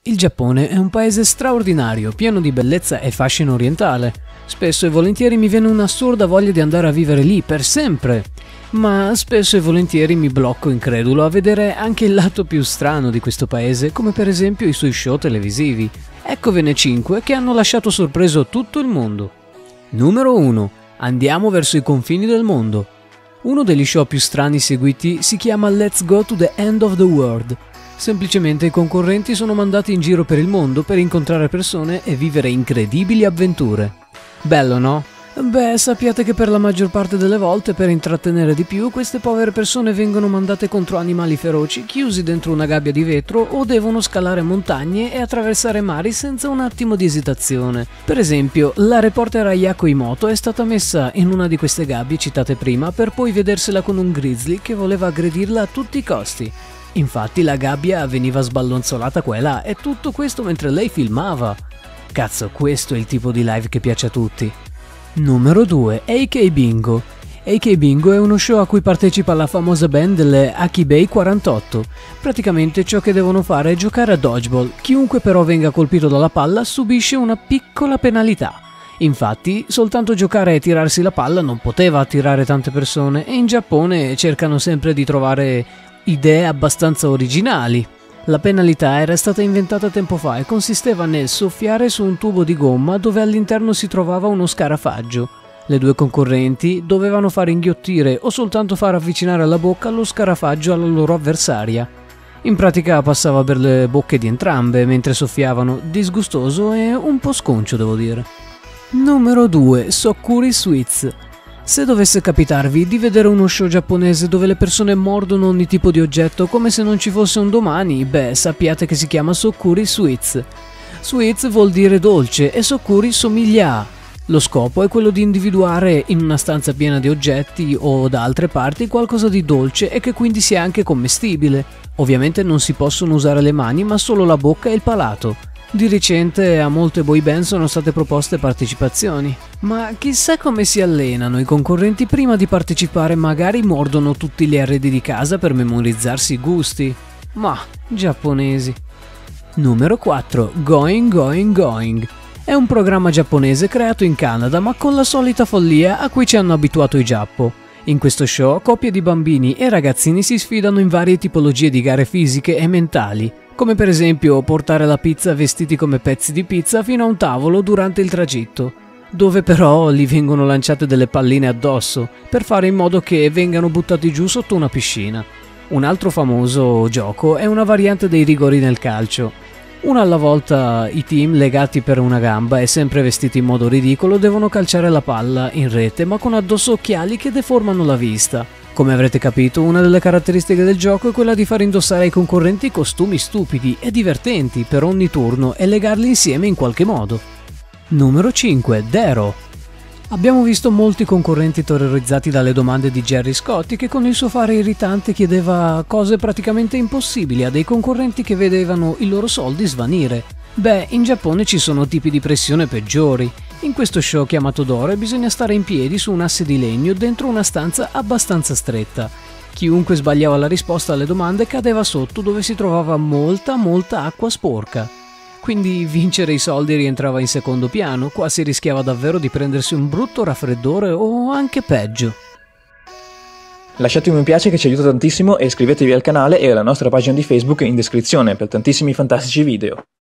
Il Giappone è un paese straordinario, pieno di bellezza e fascino orientale. Spesso e volentieri mi viene un'assurda voglia di andare a vivere lì per sempre. Ma spesso e volentieri mi blocco incredulo a vedere anche il lato più strano di questo paese, come per esempio i suoi show televisivi. Eccovene 5 che hanno lasciato sorpreso tutto il mondo. Numero 1. Andiamo verso i confini del mondo. Uno degli show più strani seguiti si chiama Let's Go to the End of the World. Semplicemente i concorrenti sono mandati in giro per il mondo per incontrare persone e vivere incredibili avventure. Bello, no? Beh, sappiate che per la maggior parte delle volte, per intrattenere di più, queste povere persone vengono mandate contro animali feroci, chiusi dentro una gabbia di vetro o devono scalare montagne e attraversare mari senza un attimo di esitazione. Per esempio, la reporter Ayako Imoto è stata messa in una di queste gabbie citate prima per poi vedersela con un grizzly che voleva aggredirla a tutti i costi. Infatti la gabbia veniva sballonzolata qua e là e tutto questo mentre lei filmava. Cazzo, questo è il tipo di live che piace a tutti. Numero 2. AK Bingo. AK Bingo è uno show a cui partecipa la famosa band delle Akibei 48. Praticamente ciò che devono fare è giocare a dodgeball. Chiunque però venga colpito dalla palla subisce una piccola penalità. Infatti, soltanto giocare e tirarsi la palla non poteva attirare tante persone e in Giappone cercano sempre di trovare idee abbastanza originali. La penalità era stata inventata tempo fa e consisteva nel soffiare su un tubo di gomma dove all'interno si trovava uno scarafaggio. Le due concorrenti dovevano far inghiottire o soltanto far avvicinare alla bocca lo scarafaggio alla loro avversaria. In pratica passava per le bocche di entrambe mentre soffiavano, disgustoso e un po' sconcio devo dire. Numero 2. Sokkuri Sweets. Se dovesse capitarvi di vedere uno show giapponese dove le persone mordono ogni tipo di oggetto come se non ci fosse un domani, beh, sappiate che si chiama Sokkuri Sweets. Sweets vuol dire dolce e Sokkuri somiglia a. Lo scopo è quello di individuare in una stanza piena di oggetti o da altre parti qualcosa di dolce e che quindi sia anche commestibile. Ovviamente non si possono usare le mani ma solo la bocca e il palato. Di recente a molte boy band sono state proposte partecipazioni, ma chissà come si allenano i concorrenti prima di partecipare, magari mordono tutti gli arredi di casa per memorizzarsi i gusti. Ma, giapponesi. Numero 4. Going Going Going. È un programma giapponese creato in Canada ma con la solita follia a cui ci hanno abituato i giappo. In questo show coppie di bambini e ragazzini si sfidano in varie tipologie di gare fisiche e mentali, come per esempio portare la pizza vestiti come pezzi di pizza fino a un tavolo durante il tragitto, dove però gli vengono lanciate delle palline addosso per fare in modo che vengano buttati giù sotto una piscina. Un altro famoso gioco è una variante dei rigori nel calcio. Una alla volta i team legati per una gamba e sempre vestiti in modo ridicolo devono calciare la palla in rete ma con addosso occhiali che deformano la vista. Come avrete capito, una delle caratteristiche del gioco è quella di far indossare ai concorrenti costumi stupidi e divertenti per ogni turno e legarli insieme in qualche modo. Numero 5. Dero. Abbiamo visto molti concorrenti terrorizzati dalle domande di Gerry Scotti che con il suo fare irritante chiedeva cose praticamente impossibili a dei concorrenti che vedevano i loro soldi svanire. Beh, in Giappone ci sono tipi di pressione peggiori. In questo show chiamato Doro bisogna stare in piedi su un asse di legno dentro una stanza abbastanza stretta. Chiunque sbagliava la risposta alle domande cadeva sotto dove si trovava molta acqua sporca. Quindi vincere i soldi rientrava in secondo piano, qua si rischiava davvero di prendersi un brutto raffreddore o anche peggio. Lasciate un mi piace che ci aiuta tantissimo e iscrivetevi al canale e alla nostra pagina di Facebook in descrizione per tantissimi fantastici video.